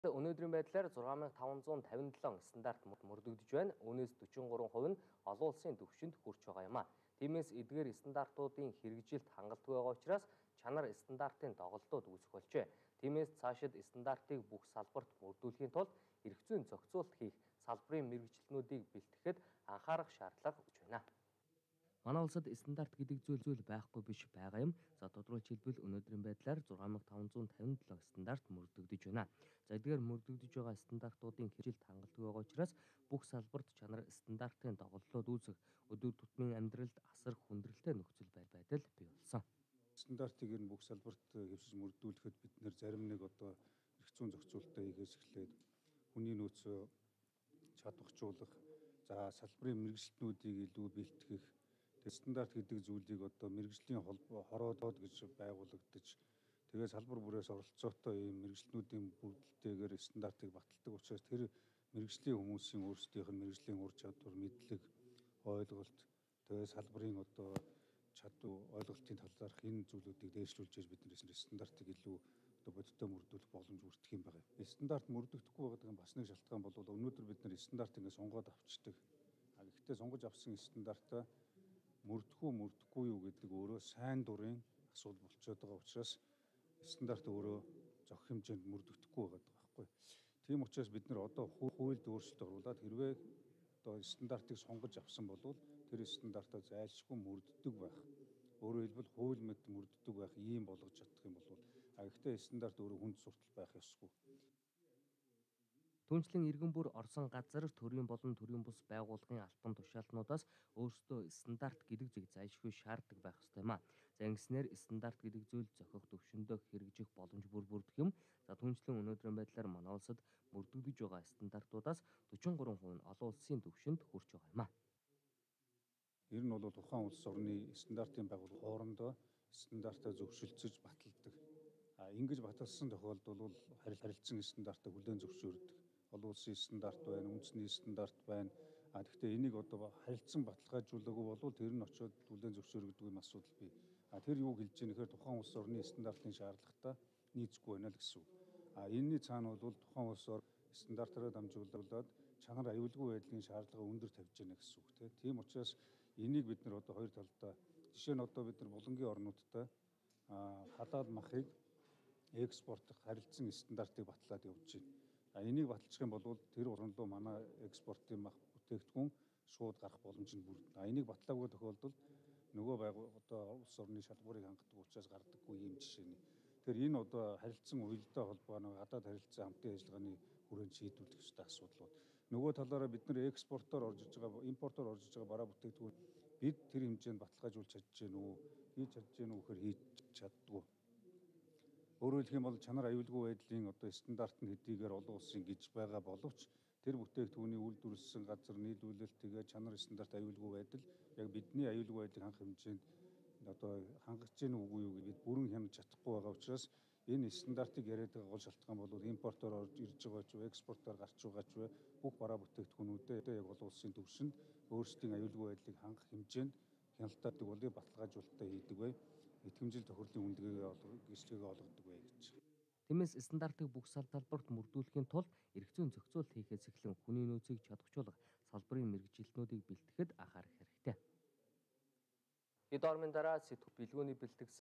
Өнөөдрийн байдлаар 6557 стандарт мөрдөгдөж байна. Үүнээс 43% нь олон улсын түвшинд хүрч байгаа юм а. Тиймээс эдгээр стандартуудын хэрэгжилт хангалтгүй байгаа учраас чанар стандартын доголдоод үүсэх болжээ. Тиймээс цаашид стандартыг бүх салбарт мөрдүүлэхийн тулд эрх зүйн зохицуулт хийх салбарын мэргэжилтнүүдийг бэлтгэхэд анхаарах шаардлага өгч байна. Манай улсад стандарт гэдэг зүйл байхгүй биш байгаа юм. За тодруулж хэлбэл өнөөдрийн байдлаар 6557 стандарт мөрдөгдөж байна. За эдгээр мөрдөгдөж байгаа стандартуудын хэрэгжилт хангалтгүй байгаа учраас бүх салбарт чанар стандартын доголдолд үүсэх өдөр тутмын амьдралд асар хүндрэлтэй нөхцөл байдал бий болсон. Стандартыг энэ бүх салбарт хэвшиж мөрдүүлэхэд бид нэр зарим нэг эрх зүйн зохицуулалтаа хийхээс эхлээд хүний нөөцөө чадварчуулах, за салбарын мэргэжилтнүүдийг илүү бэлтгэх, стандарт гэдэг зүйлийг мэргэжлийн хороодод гэж байгуулагдаж, тэгээ салбар бүрээс оролцоотой ийм мэргэжлүүдийн бүрдэлтэйгээр стандартыг баталдаг учраас тэр мэргэжлийн хүмүүсийн өөрсдийнх нь мэргэжлийн ур чадвар, мэдлэг, ойлголт, тэгээ салбарын ойлголтын талаарх энэ зүйлүүдийг дээшлүүлж бид стандартыг илүү бодиттой мөрдүүлэх боломж бүрдэх юм байна. Стандарт мөрдөгдөхгүй байгаа бас нэг шалтгаан бол өнөөдөр бид стандарт сонгоод авчдаг. Гэхдээ сонгож авсан стандартаа мөрдөхгүй юу гэдэг өөрөө сайн дурын асуудал болчиход байгаа учраас стандарт өөрөө зохих хэмжээнд мөрдөгдөхгүй байгаа байхгүй. Тийм учраас бид хуульд өөрчлөлт оруулаад хэрвээ стандартыг сонгож авсан бол тэр стандартаа зайлшгүй мөрддөг байх. Өөрөөр хэлбэл хууль мэд мөрддөг байх ийм болгож чадах юм бол гэхдээ стандарт өөрөө хүнд суртал байх ёсгүй. Түүнчлэн иргэн бүр орсон газар төрийн болон төрийн бус байгууллагын албан тушаалтнуудаас өөрсдөө стандарт гэдэг зэг зайлшгүй шаарддаг байх ёстой юм а. За ингэснээр стандарт гэдэг зүйл зохих төвшөндөө хэрэгжих боломж бүрдэх юм. За түүнчлэн өнөөдрийн байдлаар манай улсад мөрдөгдөж байгаа стандартуудаас 43% нь олон улсын төвшөнд хүрч байгаа юм а. Ер нь бол тухайн улс орны стандартын байгууллага хоорондоо стандартаа зөвшөлдсөж баталдаг. Ингэж баталсан тохиолдолд бол харилцан стандартаа хүлээн зөвшөөрдөг. Олон улсын стандарт байна, үндэсний стандарт байна. Гэхдээ энийг харилцан баталгаажуулаагүй бол тэр нь очиод хүлээн зөвшөөрөгдөг юм асуудал бий. Тэр юуг хэлж ийм нэхэр тухайн улс орны стандартын шаардлагатай нийцэхгүй байна л гэсэн үг. Энэний цаана бол тухайн улс ор стандартаараа дамжуулаад чанар аюулгүй байдлын шаардлага өндөр тавьж байна гэсэн үг. Тийм учраас энийг бид хоёр талдаа жишээ нь бид булангийн орнуудтай халаал махыг экспортох харилцан стандартыг батлаад явж байна. Энийг баталчих юм бол тэр орн руу манай экспортын мах бүтээгдэхүүн шууд гарах боломж нь бүрдэнэ. Энийг батлаагүй тохиолдолд нөгөө улс орны шалгуурыг хангадаг учраас гардаггүй ийм жишээний. Тэгэхээр энэ харилцан уялдаа холбоо гадаад харилцан хамтын ажиллагааны хүрээнд шийдвэрлэх ёстой асуудал байна. Нөгөө талаараа бид экспортоор орж иж байгаа, импортоор орж иж байгаа бараа бүтээгдэхүүн бид тэр хэмжээнд баталгаажуулж чадж гэнэ үү? Хийж чадж гэнэ үү гэхээр хийж чаддгүй. Өөрөөр хэлэх юм бол чанар аюулгүй байдлын стандарт нь хэдийгээр олон улсын гэж байгаа боловч тэр бүтээгдэхүүний үйлдвэрлэсэн газар нийлүүлэлт тэгээ чанар стандарт аюулгүй байдал яг бидний аюулгүй байдлыг хангах хэмжээнд хангаж гэнэ үгүй юу гэж бид бүрэн хянаж чадахгүй байгаа учраас энэ стандартыг яриад байгаа гол шалтгаан бол импортоор орж ирж байгаа ч экспортоор гарч байгаа ч бүх бараа бүтээгдэхүүнүүдэд яг олон улсын төвшөнд өөрсдийн аюулгүй байдлыг хангах хэмжээнд хяналтаадаг болыг баталгаажуулалтаа хийдэг бай. Итгэмжил тохирлын үнэлгээгээ гэрчлэгээ олгодог бай гэж. Тиймээс стандартыг бүх салбарт мөрдүүлэхийн тулд эрх зүйн зохицуулалт хийхээс эхлэн хүний нөөцийг чадварчуулах салбарын мэргэжилтнүүдийг бэлтгэхэд анхаарах хэрэгтэй. Хэд ормын дараа сэтгүүл билгөөний бэлтгэсэн